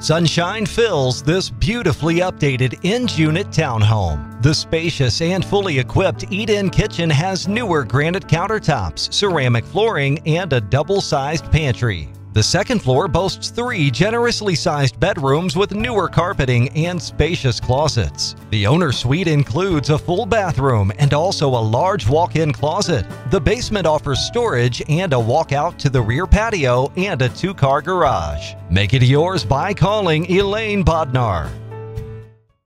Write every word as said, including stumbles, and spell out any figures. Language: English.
Sunshine fills this beautifully updated end-unit townhome. The spacious and fully equipped eat-in kitchen has newer granite countertops, ceramic flooring, and a double-sized pantry. The second floor boasts three generously sized bedrooms with newer carpeting and spacious closets. The owner's suite includes a full bathroom and also a large walk-in closet. The basement offers storage and a walkout to the rear patio and a two-car garage. Make it yours by calling Elaine Bodnar.